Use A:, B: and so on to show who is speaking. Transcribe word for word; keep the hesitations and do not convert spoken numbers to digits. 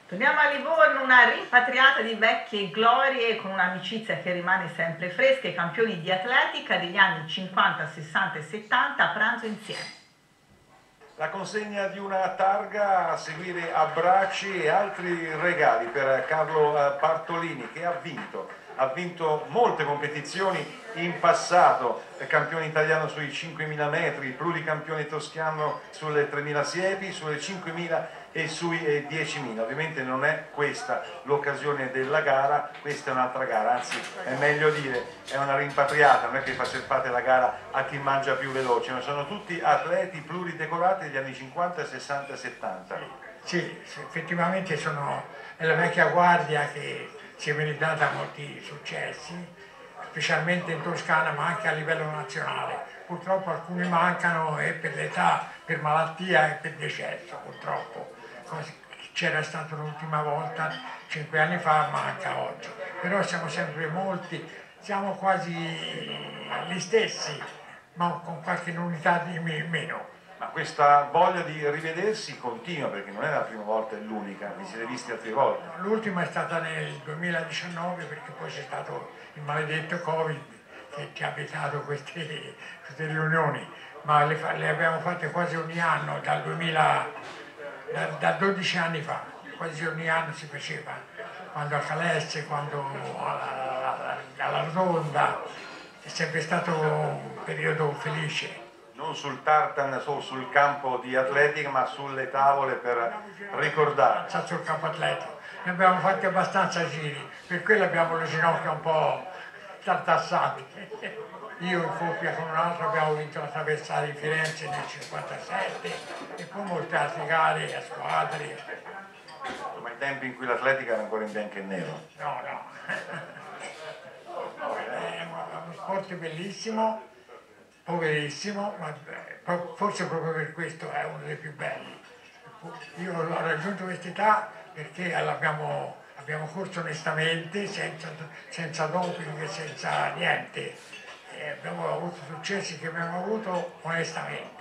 A: Torniamo a Livorno, una rimpatriata di vecchie glorie con un'amicizia che rimane sempre fresca, i campioni di atletica degli anni cinquanta, sessanta e settanta a pranzo insieme.
B: La consegna di una targa, a seguire abbracci e altri regali per Carlo Bartolini, che ha vinto. Ha vinto molte competizioni in passato, campione italiano sui cinquemila metri, pluricampione toscano sulle tremila siepi, sulle cinquemila e sui diecimila. Ovviamente non è questa l'occasione della gara, questa è un'altra gara, anzi è meglio dire è una rimpatriata, non è che fate la gara a chi mangia più veloce, ma sono tutti atleti pluridecorati degli anni cinquanta, sessanta e settanta.
C: Sì, sì, effettivamente sono è la vecchia guardia che si è meritata molti successi, specialmente in Toscana ma anche a livello nazionale. Purtroppo alcuni mancano e per l'età, per malattia e per decesso purtroppo. C'era stato l'ultima volta cinque anni fa, manca oggi. Però siamo sempre molti, siamo quasi gli stessi, ma con qualche unità di meno.
B: Ma questa voglia di rivedersi continua, perché non è la prima volta, è l'unica, vi siete visti altre volte?
C: L'ultima è stata nel duemiladiciannove, perché poi c'è stato il maledetto Covid che, che ha vietato queste, queste riunioni, ma le, le abbiamo fatte quasi ogni anno, dal duemila, da, da dodici anni fa, quasi ogni anno si faceva, quando a Calesse, quando alla, alla Rotonda, è sempre stato un periodo felice.
B: Non sul tartan, solo sul campo di atletica, ma sulle tavole per ricordare.
C: Sul campo atletico. Ne abbiamo fatti abbastanza giri, per quello abbiamo le ginocchia un po' tartassate. Io in coppia con un altro abbiamo vinto la traversata di Firenze nel cinquantasette e poi molte altre gare a squadre.
B: Ma i tempi in cui l'atletica era ancora in bianco e nero?
C: No, no. È uno sport bellissimo, poverissimo, ma forse proprio per questo è uno dei più belli. Io ho raggiunto quest'età perché abbiamo, abbiamo corso onestamente, senza, senza doping, senza niente. E abbiamo avuto successi che abbiamo avuto onestamente.